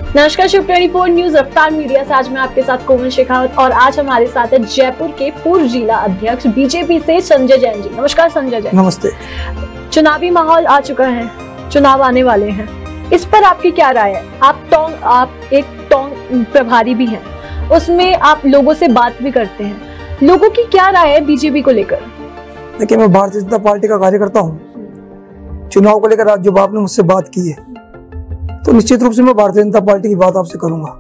नमस्कार, शिव 24 न्यूज रफ्तार मीडिया से आज मैं आपके साथ कोमल शेखावत और आज हमारे साथ है जयपुर के पूर्व जिला अध्यक्ष बीजेपी से संजय जैन जी। नमस्कार संजय जैन। नमस्ते। चुनावी माहौल आ चुका है, चुनाव आने वाले हैं, इस पर आपकी क्या राय है? आप एक टोंग प्रभारी भी हैं, उसमें आप लोगों से बात भी करते हैं, लोगों की क्या राय है बीजेपी को लेकर? देखिए, मैं भारतीय जनता पार्टी का कार्यकर्ता हूँ। चुनाव को लेकर आज जो आपने मुझसे बात की है तो निश्चित रूप से मैं भारतीय जनता पार्टी की बात आपसे करूंगा,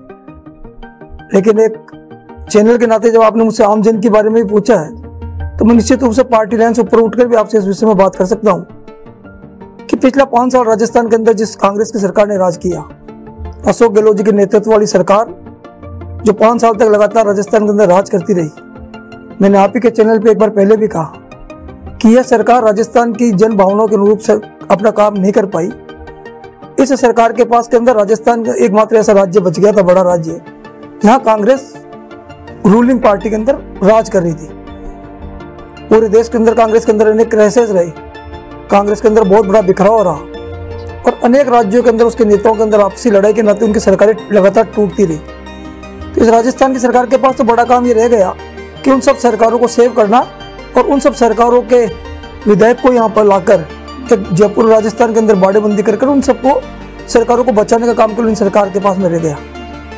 लेकिन एक चैनल के नाते जब आपने मुझसे आम जन के बारे में भी पूछा है तो मैं निश्चित रूप से पार्टी लाइन से ऊपर उठकर भी आपसे इस विषय में बात कर सकता हूं कि पिछला 5 साल राजस्थान के अंदर जिस कांग्रेस की सरकार ने राज किया, अशोक गहलोत जी के नेतृत्व वाली सरकार जो 5 साल तक लगातार राजस्थान के अंदर राज करती रही, मैंने आप ही के चैनल पे एक बार पहले भी कहा कि यह सरकार राजस्थान की जन भावनाओं के अनुरूप से अपना काम नहीं कर पाई। इस सरकार के पास के अंदर राजस्थान का एकमात्र ऐसा राज्य बच गया था, बड़ा राज्य, जहां कांग्रेस रूलिंग पार्टी के अंदर राज कर रही थी। पूरे देश के अंदर कांग्रेस के अंदर अनेक क्राइसिस रहे, कांग्रेस के अंदर बहुत बड़ा बिखराव रहा और अनेक राज्यों के अंदर उसके नेताओं के अंदर आपसी लड़ाई के नाते उनकी सरकारें लगातार टूटती रही। तो इस राजस्थान की सरकार के पास तो बड़ा काम ये रह गया कि उन सब सरकारों को सेव करना और उन सब सरकारों के विधायक को यहाँ पर लाकर जयपुर राजस्थान के अंदर बाड़ेबंदी कर उन सबको सरकारों को बचाने का काम केवल इन सरकार के पास में रह गया।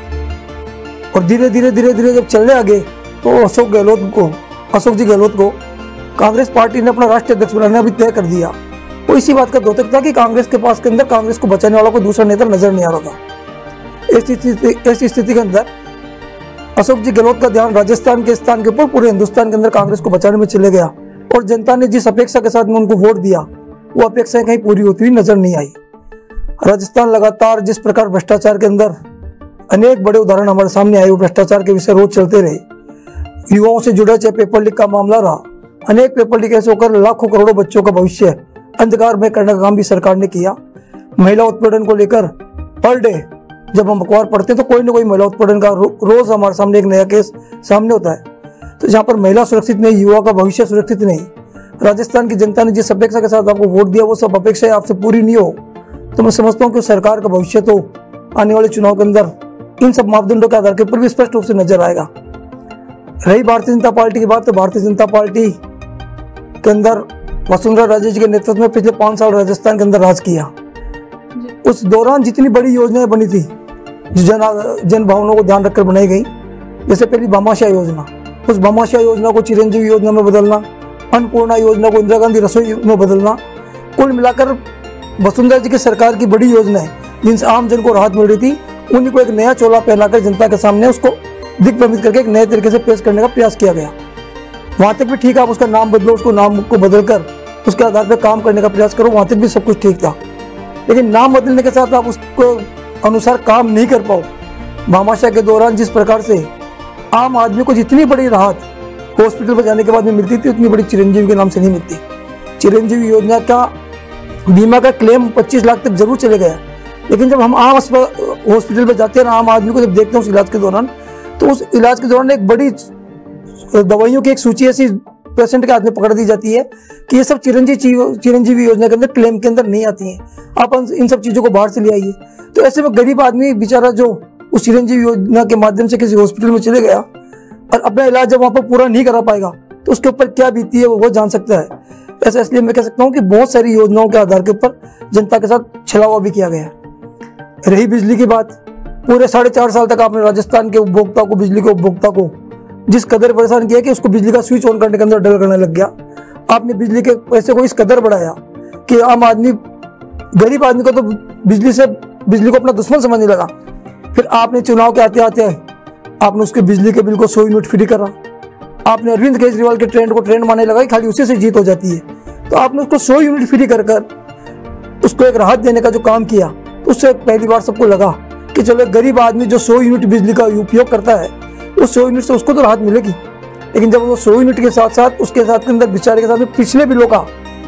और धीरे धीरे जब चलने आगे तो अशोक जी गहलोत को कांग्रेस पार्टी ने अपना राष्ट्रीय अध्यक्ष बनाना भी तय कर दिया। वो इसी बात का द्योतक था कि कांग्रेस के पास के अंदर कांग्रेस को बचाने वाला कोई दूसरा नेता नजर नहीं आ रहा था। ऐसी स्थिति के अंदर अशोक जी गहलोत का ध्यान राजस्थान के स्थान के ऊपर पूरे हिंदुस्तान के अंदर कांग्रेस को बचाने में चले गया और जनता ने जिस अपेक्षा के साथ में उनको वोट दिया वो अपेक्षाएं कहीं पूरी होती हुई नजर नहीं आई। राजस्थान लगातार जिस प्रकार भ्रष्टाचार के अंदर अनेक बड़े उदाहरण हमारे सामने आए, वो भ्रष्टाचार के विषय रोज चलते रहे। युवाओं से जुड़ा चाहे पेपर लीक का मामला रहा, अनेक पेपर लीक ऐसे होकर लाखों करोड़ों बच्चों का भविष्य अंधकार में करने का काम भी सरकार ने किया। महिला उत्पीड़न को लेकर पर डे जब हम अखबार पढ़ते हैं तो कोई ना कोई महिला उत्पीड़न का रोज हमारे सामने एक नया केस सामने होता है। तो जहाँ पर महिला सुरक्षित नहीं, युवा का भविष्य सुरक्षित नहीं, राजस्थान की जनता ने जिस अपेक्षा के साथ आपको वोट दिया वो सब अपेक्षाएं आपसे पूरी नहीं हो तो मैं समझता हूँ कि सरकार का भविष्य तो आने वाले चुनाव के अंदर इन सब मापदंडों के आधार के ऊपर भी स्पष्ट रूप से नजर आएगा। रही भारतीय जनता पार्टी की बात, तो भारतीय जनता पार्टी के अंदर वसुंधरा राजे जी के नेतृत्व में पिछले 5 साल राजस्थान के अंदर राज किया। उस दौरान जितनी बड़ी योजनाएं बनी थी जो जन भावनाओं को ध्यान रखकर बनाई गई, जैसे पहली भामाशाह योजना, उस भामाशाह योजना को चिरंजीवी योजना में बदलना, अन्नपूर्णा योजना को इंदिरा गांधी रसोई में बदलना, कुल मिलाकर वसुंधरा जी की सरकार की बड़ी योजनाएं जिनसे आम जन को राहत मिल रही थी, उन्हीं को एक नया चोला पहनाकर जनता के सामने उसको दिग्भ्रमित करके एक नए तरीके से पेश करने का प्रयास किया गया। वहां तक भी ठीक, आप उसका नाम बदलो, उसको नाम को बदलकर उसके आधार पर काम करने का प्रयास करो, वहां तक भी सब कुछ ठीक था। लेकिन नाम बदलने के साथ आप उसको अनुसार काम नहीं कर पाओ। भामाशाह के दौरान जिस प्रकार से आम आदमी को जितनी बड़ी राहत हॉस्पिटल पर जाने के बाद में मिलती थी उतनी बड़ी चिरंजीवी के नाम से नहीं मिलती। चिरंजीवी योजना का बीमा का क्लेम 25 लाख तक जरूर चले गया, लेकिन जब हम आम हॉस्पिटल पर जाते हैं ना, आम आदमी को जब देखते हैं उस इलाज के दौरान, तो उस इलाज के दौरान एक बड़ी दवाइयों की एक सूची ऐसी पेशेंट के हाथ में पकड़ दी जाती है कि ये सब चिरंजीवी योजना के अंदर क्लेम के अंदर नहीं आती हैं, आप इन सब चीज़ों को बाहर से ले आइए। तो ऐसे में गरीब आदमी बेचारा जो उस चिरंजीवी योजना के माध्यम से किसी हॉस्पिटल में चले गया और अपना इलाज जब वहाँ पर पूरा नहीं करा पाएगा तो उसके ऊपर क्या बीती है वो जान सकता है। ऐसा इसलिए मैं कह सकता हूँ कि बहुत सारी योजनाओं के आधार के ऊपर जनता के साथ छलावा भी किया गया है। रही बिजली की बात, पूरे 4.5 साल तक आपने राजस्थान के उपभोक्ता को, बिजली के उपभोक्ता को जिस कदर परेशान किया कि उसको बिजली का स्विच ऑन करने के अंदर डर करने लग गया। आपने बिजली के पैसे को इस कदर बढ़ाया कि आम आदमी, गरीब आदमी को तो बिजली को अपना दुश्मन समझने लगा। फिर आपने चुनाव के आते आते आपने उसके बिजली के बिल को 100 यूनिट फ्री करा। आपने अरविंद केजरीवाल के ट्रेंड को ट्रेंड मानने लगा, खाली उसी से जीत हो जाती है, तो आपने उसको 100 यूनिट फ्री कर उसको एक राहत देने का जो काम किया, तो उससे पहली बार सबको लगा कि चलो एक गरीब आदमी जो 100 यूनिट बिजली का उपयोग करता है उस 100 यूनिट से उसको तो राहत मिलेगी। लेकिन जब वो 100 यूनिट के साथ साथ उसके साथ के अंदर बेचारे के साथ में पिछले बिलों का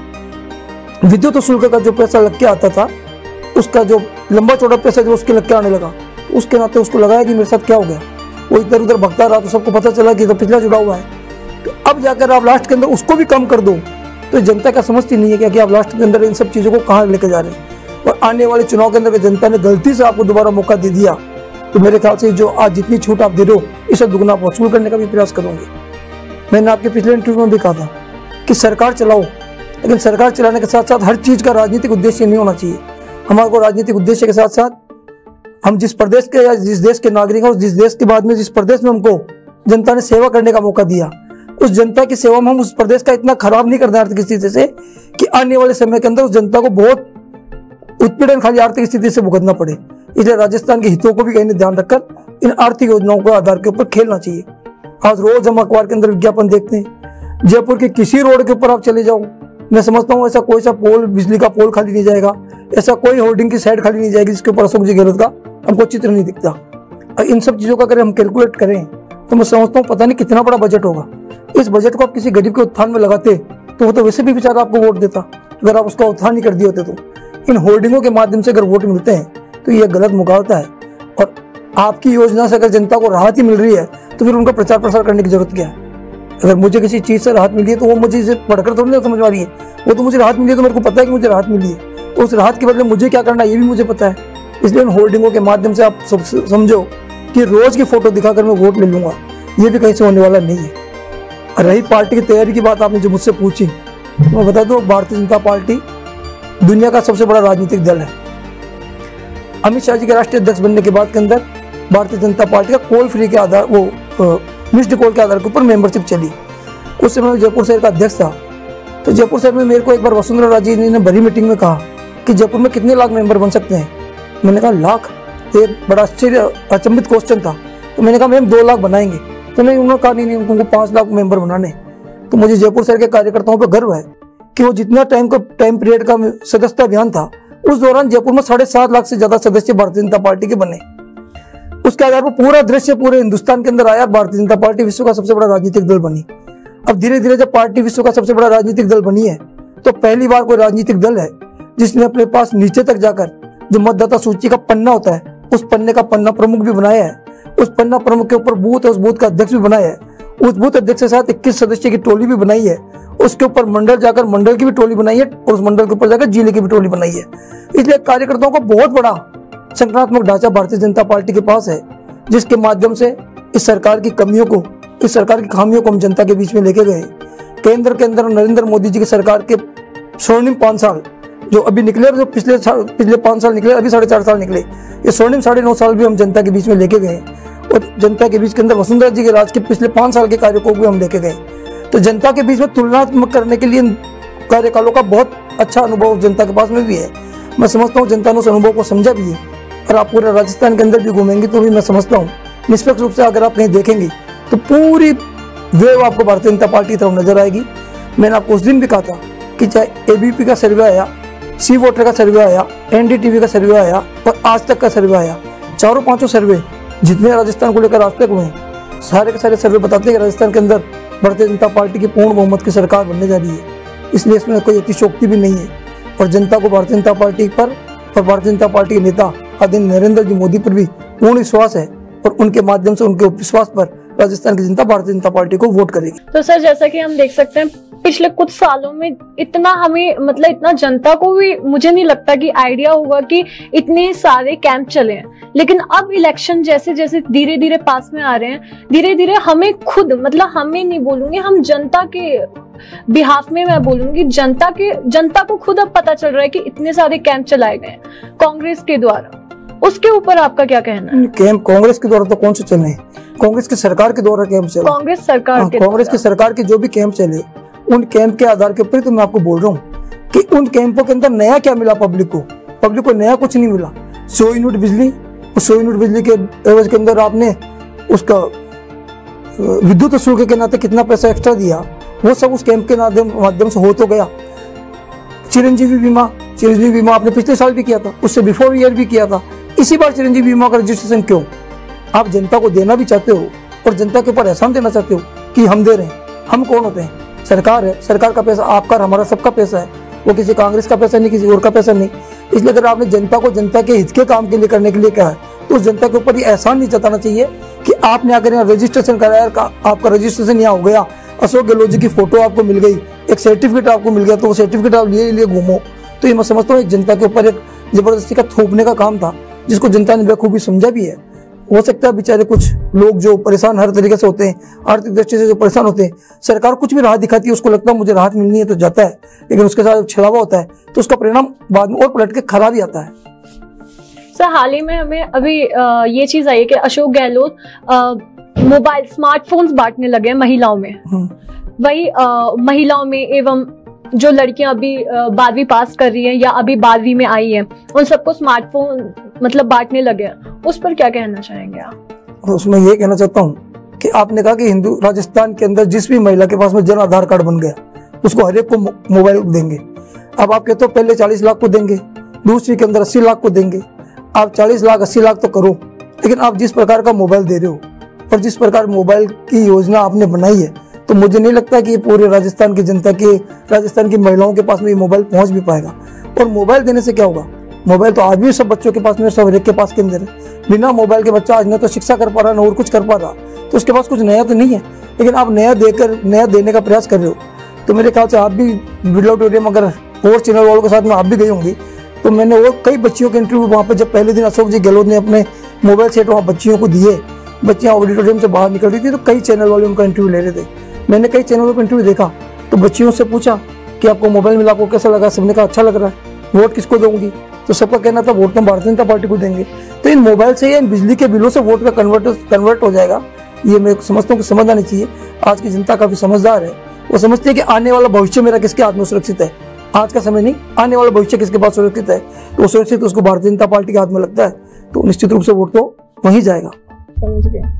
विद्युत शुल्क का जो पैसा लग के आता था, उसका जो लंबा चौड़ा पैसा जो उसके लग के आने लगा, उसके नाते उसको लगाया कि मेरे साथ क्या हो गया। वो इधर उधर भगता रहा तो सबको पता चला कि तो पिछला जुड़ा हुआ है। तो अब जाकर आप लास्ट के अंदर उसको भी कम कर दो तो जनता का समझती नहीं है कि आप लास्ट के अंदर इन सब चीज़ों को कहाँ लेके जा रहे हैं। और आने वाले चुनाव के अंदर जनता ने गलती से आपको दोबारा मौका दे दिया तो मेरे ख्याल से जो आज जितनी छूट आप दे रहे हो इसे दुगना वसूल करने का भी प्रयास करूंगी। मैंने आपके पिछले इंटरव्यू में भी कहा था कि सरकार चलाओ, लेकिन सरकार चलाने के साथ साथ हर चीज का राजनीतिक उद्देश्य नहीं होना चाहिए। हमारे को राजनीतिक उद्देश्य के साथ साथ हम जिस प्रदेश के या जिस देश के नागरिक हैं, जिस देश के बाद में जिस प्रदेश में हमको जनता ने सेवा करने का मौका दिया, उस जनता की सेवा में हम उस प्रदेश का इतना खराब नहीं करते आर्थिक स्थिति से कि आने वाले समय के अंदर उस जनता को बहुत उत्पीड़न खाली आर्थिक स्थिति से भुगतना पड़े। इसलिए राजस्थान के हितों को भी कहीं ध्यान रखकर इन आर्थिक योजनाओं के आधार के ऊपर खेलना चाहिए। आज रोज हम अखबार के अंदर विज्ञापन देखते हैं, जयपुर के किसी रोड के ऊपर आप चले जाओ, मैं समझता हूँ ऐसा कोई सा पोल, बिजली का पोल खाली नहीं जाएगा, ऐसा कोई होर्डिंग की साइड खाली नहीं जाएगी जिसके ऊपर अशोक जी गहलोत का हमको चित्र नहीं दिखता। और इन सब चीजों का अगर हम कैलकुलेट करें तो मैं समझता हूँ पता नहीं कितना बड़ा बजट होगा। इस बजट को आप किसी गरीब के उत्थान में लगाते तो वो तो वैसे भी बेचारा आपको वोट देता, अगर आप उसका उत्थान नहीं कर दिए होते तो। इन होर्डिंगों के माध्यम से अगर वोट मिलते हैं तो ये गलत मुकाबला है, और आपकी योजना से अगर जनता को राहत ही मिल रही है तो फिर उनका प्रचार प्रसार करने की जरूरत क्या है। अगर मुझे किसी चीज से राहत मिली है तो वो मुझे इसे पढ़कर थोड़ी ना समझ आ रही है, वो तो मुझे राहत मिली है तो मेरे को पता है कि मुझे राहत मिली है, तो उस राहत के बदले मुझे क्या करना है ये भी मुझे पता है। इसलिए इन होर्डिंगों के माध्यम से आप समझो कि रोज की फोटो दिखाकर मैं वोट ले लूंगा, ये भी कहीं से होने वाला नहीं है। और रही पार्टी की तैयारी की बात आपने जो मुझसे पूछी, मैं बता दूं भारतीय जनता पार्टी दुनिया का सबसे बड़ा राजनीतिक दल है। अमित शाह जी के राष्ट्रीय अध्यक्ष बनने के बाद के अंदर भारतीय जनता पार्टी का कॉल फ्री के आधार मिस्ड कॉल के आधार के ऊपर मेंबरशिप चली। उस समय मैं जयपुर शहर का अध्यक्ष था, तो जयपुर शहर में मेरे को एक बार वसुंधरा राजे जी ने बड़ी मीटिंग में कहा कि जयपुर में कितने लाख मेंबर बन सकते हैं। मैंने कहा लाख, एक बड़ा अचंभित क्वेश्चन था। तो मैंने कहा मैम 2 लाख बनाएंगे, तो नहीं, उन्होंने कहा नहीं उनको 5 लाख मेंबर बनाने। तो मुझे जयपुर शहर के कार्यकर्ताओं पर गर्व है कि वो जितना टाइम पीरियड का सदस्यता अभियान था उस दौरान जयपुर में 7.5 लाख से ज्यादा सदस्य भारतीय जनता पार्टी के बने। उसके आधार पर पूरा दृश्य पूरे हिंदुस्तान के अंदर आया, भारतीय जनता पार्टी विश्व का सबसे बड़ा राजनीतिक दल बनी। अब धीरे धीरे जब पार्टी विश्व का सबसे बड़ा राजनीतिक दल बनी है तो पहली बार कोई राजनीतिक दल है जिसने अपने पास नीचे तक जाकर जो मतदाता सूची का पन्ना होता है उस पन्ने का पन्ना प्रमुख भी बनाया है, उस पन्ना प्रमुख के ऊपर बूथ है, उस बूथ का अध्यक्ष भी बनाया है, उस बूथ अध्यक्ष के साथ 21 सदस्य की टोली भी बनाई है, उसके ऊपर मंडल जाकर मंडल की भी टोली बनाई है और उस मंडल के ऊपर जाकर जिले की भी टोली बनाई है। इसलिए कार्यकर्ताओं का बहुत बड़ा संगठनात्मक ढांचा भारतीय जनता पार्टी के पास है, जिसके माध्यम से इस सरकार की कमियों को, इस सरकार की खामियों को हम जनता के बीच में लेके गए। केंद्र के अंदर नरेंद्र मोदी जी की सरकार के स्वर्णिम 5 साल जो अभी निकले, जो पिछले 5 साल निकले, अभी 4.5 साल निकले, ये स्वर्णिम 9.5 साल भी हम जनता के बीच में लेके गए और जनता के बीच के अंदर वसुंधरा जी के राज के पिछले 5 साल के कार्यों को भी हम लेके गए। तो जनता के बीच में तुलनात्मक करने के लिए कार्यकालों का बहुत अच्छा अनुभव जनता के पास में भी है। मैं समझता हूँ जनता ने उस अनुभव को समझा भी है, और आप पूरे राजस्थान के अंदर भी घूमेंगे तो भी मैं समझता हूँ निष्पक्ष रूप से अगर आप कहीं देखेंगे तो पूरी वेव आपको भारतीय जनता पार्टी की तरफ नजर आएगी। मैंने आपको उस दिन भी कहा था कि चाहे एबीपी का सर्वे आया, सी वोटर का सर्वे आया, एनडीटीवी का सर्वे आया और आज तक का सर्वे आया, चारों 5 सर्वे जितने राजस्थान को लेकर आज तक हुए हैं, सारे के सारे सर्वे बताते हैं कि राजस्थान के अंदर भारतीय जनता पार्टी की पूर्ण बहुमत की सरकार बनने जा रही है। इसलिए इसमें कोई अतिशोक्ति भी नहीं है और जनता को भारतीय जनता पार्टी पर और भारतीय जनता पार्टी के नेता आदरणीय नरेंद्र जी मोदी पर भी पूर्ण विश्वास है और उनके माध्यम से उनके विश्वास पर राजस्थान की जनता भारतीय जनता पार्टी को वोट करेगी। तो सर, जैसा कि हम देख सकते हैं पिछले कुछ सालों में इतना हमें मतलब इतना जनता को भी मुझे नहीं लगता कि आइडिया होगा कि इतने सारे कैंप चले हैं। लेकिन अब इलेक्शन जैसे जैसे धीरे धीरे पास में आ रहे हैं, धीरे धीरे हमें खुद, मतलब हमें नहीं बोलूंगी, हम जनता के बिहाफ में मैं बोलूंगी, जनता को खुद अब पता चल रहा है कि इतने सारे कैंप चलाए गए हैं कांग्रेस के द्वारा। उसके ऊपर आपका क्या कहना है? कैंप कांग्रेस के द्वारा तो कौन से चले? कांग्रेस की सरकार के द्वारा कैंप चले, कांग्रेस सरकार के कांग्रेस की सरकार के जो भी कैंप चले उन कैंप के आधार के ऊपर तो मैं आपको बोल रहा हूँ कि उन कैंपों के अंदर नया क्या मिला पब्लिक को नया कुछ नहीं मिला। 100 यूनिट बिजली, उस 100 यूनिट बिजली के एवज के अंदर आपने उसका विद्युत शुल्क के नाते कितना पैसा एक्स्ट्रा दिया, वो सब उस कैंप के माध्यम से हो तो गया। चिरंजीवी बीमा आपने पिछले साल भी किया था, उससे बिफोर ईयर भी किया था। इसी बार चिरंजीवी बीमा का रजिस्ट्रेशन क्यों? आप जनता को देना भी चाहते हो और जनता के ऊपर एहसान देना चाहते हो कि हम दे रहे हैं। हम कौन होते हैं? सरकार है, सरकार का पैसा आपका और हमारा सबका पैसा है, वो किसी कांग्रेस का पैसा नहीं, किसी और का पैसा नहीं। इसलिए अगर आपने जनता को जनता के हित के काम के लिए करने के लिए कहा है तो उस जनता के ऊपर ये एहसान नहीं जताना चाहिए कि आपने अगर यहाँ रजिस्ट्रेशन कराया, आपका रजिस्ट्रेशन यहाँ हो गया, अशोक गहलोत जी की फोटो आपको मिल गई, एक सर्टिफिकेट आपको मिल गया, तो वो सर्टिफिकेट आप लिए घूमो। तो ये मैं समझता हूँ एक जनता के ऊपर एक जबरदस्ती का थोपने का काम था, जिसको जनता ने बखूबी समझा भी है। हो सकता है बेचारे कुछ लोग जो परेशान हर तरीके से होते हैं, आर्थिक दृष्टि से जो परेशान होते हैं, सरकार कुछ भी राहत दिखाती है, उसको लगता है मुझे राहत मिलनी है तो जाता है, लेकिन उसके साथ छलावा होता है तो उसका परिणाम बाद में और पलट के खराब ही आता है। सर हाल ही में हमें अभी ये चीज आई है कि अशोक गहलोत मोबाइल स्मार्टफोन्स बांटने लगे हैं महिलाओं में। वही महिलाओं में एवं जो लड़कियां अभी 12वीं पास कर रही हैं या अभी 12वीं में आई हैं, उन सबको स्मार्टफोन मतलब बांटने लगे हैं। उस पर क्या कहना चाहेंगे आप? उसमें ये कहना चाहता हूँ कि आपने कहा कि हिंदू राजस्थान के अंदर जिस भी महिला के पास में जन आधार कार्ड बन गया उसको हर एक को मोबाइल देंगे। अब आप कहते हो पहले 40 लाख को देंगे, दूसरी के अंदर 80 लाख को देंगे। आप 40 लाख 80 लाख तो करो, लेकिन आप जिस प्रकार का मोबाइल दे रहे हो और जिस प्रकार मोबाइल की योजना आपने बनाई है, तो मुझे नहीं लगता कि पूरे राजस्थान की जनता के, राजस्थान की महिलाओं के पास में ये मोबाइल पहुंच भी पाएगा। और मोबाइल देने से क्या होगा? मोबाइल तो आज भी सब बच्चों के पास में, सब हर एक के पास के अंदर है। बिना मोबाइल के बच्चा आज न तो शिक्षा कर पा रहा, न और कुछ कर पा रहा, तो उसके पास कुछ नया तो नहीं है। लेकिन आप नया देने का प्रयास कर रहे हो, तो मेरे ख्याल से आप भी बिरला ऑडिटोरियम अगर और चैनल वालों के साथ में आप भी गई होंगी, तो मैंने और कई बच्चियों के इंटरव्यू वहाँ पर, जब पहले दिन अशोक जी गहलोत ने अपने मोबाइल सेट वहाँ बच्चियों को दिए, बच्चियाँ ऑडिटोरियम से बाहर निकल रही थी, तो कई चैनल वाले उनका इंटरव्यू ले रहे थे। मैंने कई चैनलों का इंटरव्यू देखा, तो बच्चियों से पूछा कि आपको मोबाइल मिला, आपको कैसा लगा? सबने कहा अच्छा लग रहा है। वोट किसको दूंगी? तो सबका कहना था वोट तो भारतीय जनता पार्टी को देंगे। तो इन मोबाइल से या इन बिजली के बिलों से वोट का कन्वर्ट हो जाएगा, ये मैं समझता हूँ कि समझ आनी चाहिए। आज की जनता काफी समझदार है, वो समझती है कि आने वाला भविष्य मेरा किसके हाथ में सुरक्षित है। आज का समय नहीं, आने वाला भविष्य किसके पास सुरक्षित है, तो सुरक्षित उसको भारतीय जनता पार्टी के हाथ में लगता है, तो निश्चित रूप से वोट तो वहीं जाएगा। समझ गया।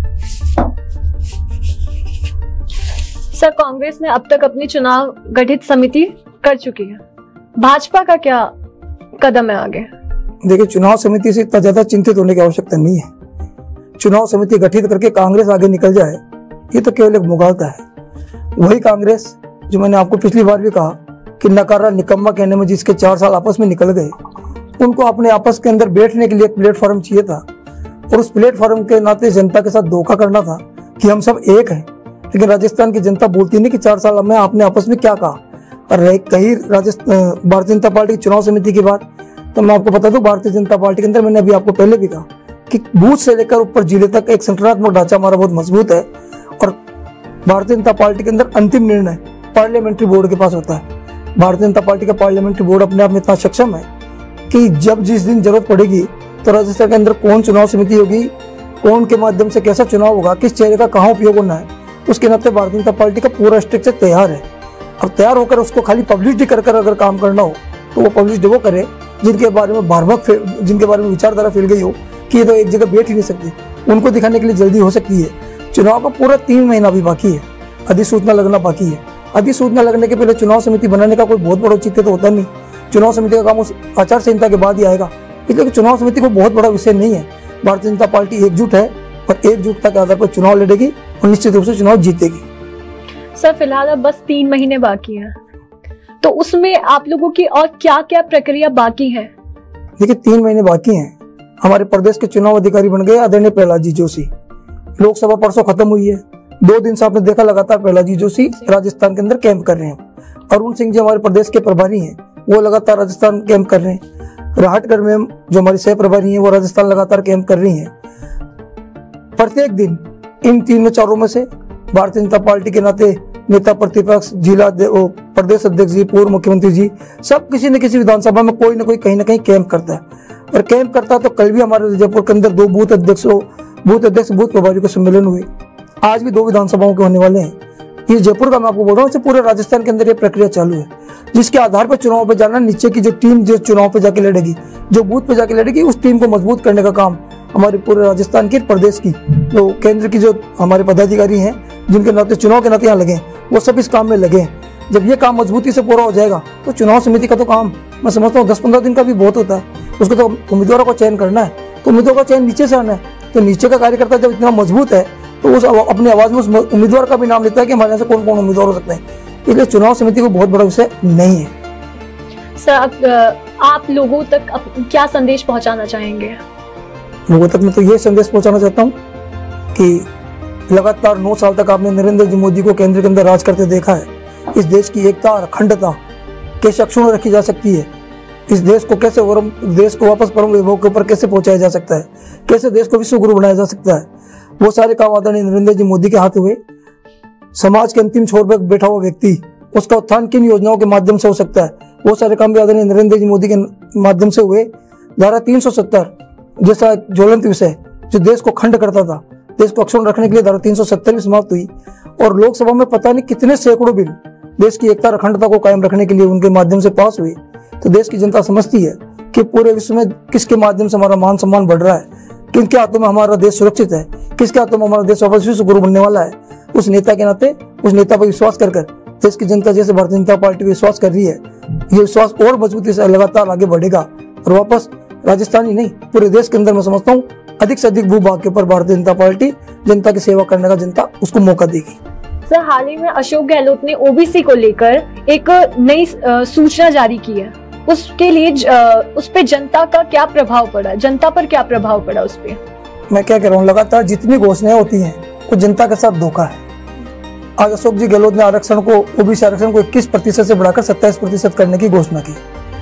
सर कांग्रेस ने अब तक अपनी चुनाव गठित समिति कर चुकी है, भाजपा का क्या कदम है आगे? देखिए, चुनाव समिति से इतना ज्यादा चिंतित होने की आवश्यकता नहीं है। चुनाव समिति गठित करके कांग्रेस आगे निकल जाए, ये तो केवल एक मुगालता है। वही कांग्रेस जो मैंने आपको पिछली बार भी कहा कि नकारा निकम्मा कहने में जिसके 4 साल आपस में निकल गए, उनको अपने आपस के अंदर बैठने के लिए एक प्लेटफॉर्म चाहिए था, और उस प्लेटफॉर्म के नाते जनता के साथ धोखा करना था कि हम सब एक हैं। लेकिन राजस्थान की जनता बोलती नहीं कि 4 साल में आपने आपस में क्या कहा। और कहीं भारतीय जनता पार्टी की चुनाव समिति की बात, तो मैं आपको बता दूं, भारतीय जनता पार्टी के अंदर मैंने अभी आपको पहले भी कहा कि बूथ से लेकर ऊपर जिले तक एक संगठनात्मक ढांचा हमारा बहुत मजबूत है। और भारतीय जनता पार्टी के अंदर अंतिम निर्णय पार्लियामेंट्री बोर्ड के पास होता है। भारतीय जनता पार्टी का पार्लियामेंट्री बोर्ड अपने आप में इतना सक्षम है कि जब जिस दिन जरूरत पड़ेगी तो राजस्थान के अंदर कौन चुनाव समिति होगी, कौन के माध्यम से कैसा चुनाव होगा, किस चेहरे का कहाँ उपयोग होना है, उसके नाते भारतीय जनता पार्टी का पूरा स्ट्रक्चर तैयार है। अब तैयार होकर उसको खाली पब्लिसिटी कर अगर काम करना हो तो वो पब्लिसिटी वो करे जिनके बारे में जिनके बारे में विचारधारा फैल गई हो कि ये तो एक जगह बैठ ही नहीं सकती, उनको दिखाने के लिए जल्दी हो सकती है। चुनाव का पूरा 3 महीना भी बाकी है, अधिसूचना लगना बाकी है। अधिसूचना लगने के पहले चुनाव समिति बनाने का कोई बहुत बड़ा औचित्य तो होता नहीं। चुनाव समिति का काम उस आचार संहिता के बाद ही आएगा, इसलिए चुनाव समिति को बहुत बड़ा विषय नहीं है। भारतीय जनता पार्टी एकजुट है और एकजुटता के आधार पर चुनाव लड़ेगी और निश्चित रूप से चुनाव जीतेगी। सर फिलहाल अब बस 3 महीने बाकी हैं, तो उसमें आप लोगों की और क्या क्या प्रक्रिया बाकी है? देखिए, 3 महीने बाकी हैं। हमारे प्रदेश के चुनाव अधिकारी बन गए आदरणीय प्रहलाद जी जोशी। लोकसभा परसों खत्म हुई है, 2 दिन से आपने देखा लगातार प्रहलाद जी जोशी राजस्थान के अंदर कैंप कर रहे हैं। अरुण सिंह जी हमारे प्रदेश के प्रभारी हैं, वो लगातार राजस्थान कैंप कर रहे हैं। राहटकर मैम जो हमारी सह प्रभारी हैं, वो राजस्थान लगातार कैंप कर रही हैं। प्रत्येक दिन इन 3-4 में से भारतीय जनता पार्टी के नाते नेता प्रतिपक्ष, जिला प्रदेश अध्यक्ष जी, पूर्व मुख्यमंत्री जी, सब किसी न किसी विधानसभा में कोई ना कोई कहीं ना कहीं कैंप करता है। और कैंप करता है तो कल भी हमारे जयपुर के अंदर 2 बूथ अध्यक्ष बूथ प्रभारियों के सम्मेलन हुए। आज भी 2 विधानसभाओं के होने वाले हैं। ये जयपुर का मैं आपको बोल रहा हूँ, पूरे राजस्थान के अंदर ये प्रक्रिया चालू है, जिसके आधार पर चुनाव पे जाना। नीचे की जो टीम जो चुनाव पे जाके लड़ेगी, जो बूथ पे जाके लड़ेगी, उस टीम को मजबूत करने का काम हमारे पूरे राजस्थान की, प्रदेश की, जो केंद्र की जो हमारे पदाधिकारी हैं, जिनके नाते चुनाव के नाते यहाँ लगे, वो सब इस काम में लगे हैं। जब ये काम मजबूती से पूरा हो जाएगा तो चुनाव समिति का तो काम मैं समझता हूँ 10-15 दिन का भी बहुत होता है। उसको तो उम्मीदवारों का चयन करना है, तो उम्मीदवारों का चयन नीचे से आना है। तो नीचे का कार्यकर्ता जब इतना मजबूत है तो उस अपनी आवाज में उस उम्मीदवार का भी नाम लेता है कि हमारे यहाँ से कौन कौन उम्मीदवार हो सकते हैं। इसलिए चुनाव समिति को बहुत बड़ा विषय नहीं है। सर आप लोगों तक क्या संदेश पहुंचाना चाहेंगे? लोगों तक मैं तो ये संदेश पहुंचाना चाहता हूँ कि लगातार 9 साल तक आपने नरेंद्र जी मोदी को केंद्र के अंदर राज करते देखा है। इस देश की एकता और अखंडता कैसे अक्षुण्ण रखी जा सकती है, इस देश को कैसे और देश को वापस परम वैभव के ऊपर कैसे पहुंचाया जा सकता है, कैसे देश को विश्व गुरु बनाया जा सकता है, वो सारे काम आदरणीय नरेंद्र जी मोदी के हाथ हुए। समाज के अंतिम छोर पर बैठा हुआ व्यक्ति, उसका उत्थान किन योजनाओं के माध्यम से हो सकता है, वो सारे काम भी आदरणीय नरेंद्र जी मोदी के माध्यम से हुए। धारा 370 जैसा ज्वलंत विषय जो देश को खंड करता था, देश को अक्षुण्ण रखने के लिए धारा 370 भी समाप्त हुई। और लोकसभा में पता नहीं कितने सैकड़ों बिल देश की एकता और अखंडता को कायम रखने के लिए उनके माध्यम से पास हुए। तो देश की जनता समझती है कि पूरे विश्व में किसके माध्यम से हमारा मान सम्मान बढ़ रहा है, किनके हाथों में हमारा देश सुरक्षित है, किसके हाथों में हमारा देश वापस विश्व गुरु बनने वाला है। उस नेता के नाते उस नेता पर विश्वास कर देश की जनता जैसे भारतीय जनता पार्टी पर विश्वास कर रही है, ये विश्वास और मजबूती से लगातार आगे बढ़ेगा और वापस राजस्थान ही नहीं पूरे देश के अंदर मैं समझता हूँ अधिक से अधिक भूभाग के ऊपर भारतीय जनता पार्टी जनता की सेवा करने का जनता उसको मौका देगी। सर, हाल ही में अशोक गहलोत ने ओबीसी को लेकर एक नई सूचना जारी की है, उसके लिए उस पे जनता का क्या प्रभाव पड़ा, जनता पर क्या प्रभाव पड़ा उस पे? मैं क्या कह रहा हूँ, लगातार जितनी घोषणाएं होती हैं वो जनता के साथ धोखा है। आज अशोक जी गहलोत ने आरक्षण को, ओबीसी आरक्षण को 21% से बढ़ाकर 27% करने की घोषणा की।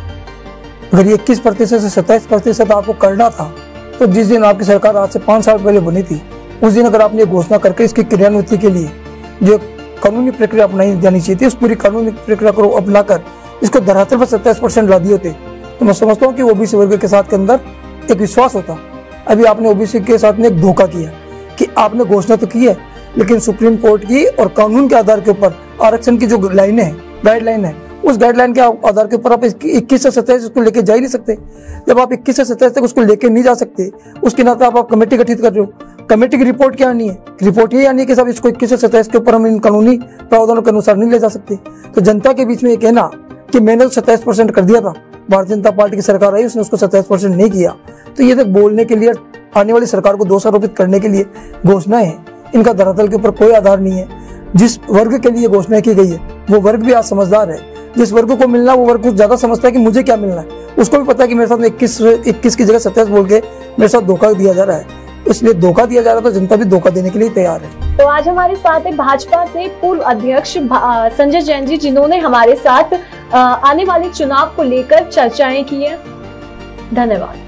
अगर ये 21% से 27% आपको करना था तो जिस दिन आपकी सरकार आज से 5 साल पहले बनी थी उस दिन अगर आपने घोषणा करके इसकी क्रियान्विति के लिए जो कानूनी प्रक्रिया अपनाई जानी चाहिए थी, उस पूरी कानूनी प्रक्रिया को अपनाकर इसको धरातल पर 27% ला दिए होते तो मैं समझता हूँ कि ओबीसी वर्ग के साथ के अंदर एक विश्वास होता। अभी आपने ओबीसी के साथ में एक धोखा किया कि आपने घोषणा तो की है लेकिन सुप्रीम कोर्ट की और कानून के आधार के ऊपर आरक्षण की जो लाइनें हैं, गाइडलाइन है, उस गाइडलाइन के आधार के ऊपर आप 21 से 27 उसको लेके जा ही नहीं सकते। जब आप 21 से 27 तक उसको लेके नहीं जा सकते, उसके नाते आप कमेटी गठित कर रहे हो। कमेटी की रिपोर्ट क्या आनी है? रिपोर्ट ये आनी है कि साहब इसको 21 से 27 के ऊपर हम इन कानूनी प्रावधानों के अनुसार नहीं ले जा सकते। तो जनता के बीच में ये कहना कि मैंने तो 27% कर दिया था, भारतीय जनता पार्टी की सरकार आई उसने उसको 27% नहीं किया, तो ये तक बोलने के लिए, आने वाली सरकार को दोष आरोपित करने के लिए घोषणाएं हैं, इनका धरातल के ऊपर कोई आधार नहीं है। जिस वर्ग के लिए घोषणा की गई है वो वर्ग भी आज समझदार है। जिस वर्ग को मिलना वो वर्ग कुछ ज्यादा समझता है कि मुझे क्या मिलना है, उसको भी पता है कि मेरे साथ 21 की जगह 27 बोल के मेरे साथ धोखा दिया जा रहा है, इसलिए धोखा दिया जा रहा है तो जनता भी धोखा देने के लिए तैयार है। तो आज हमारे साथ है भाजपा से पूर्व अध्यक्ष संजय जैन जी, जिन्होंने हमारे साथ आने वाले चुनाव को लेकर चर्चाएं की है। धन्यवाद।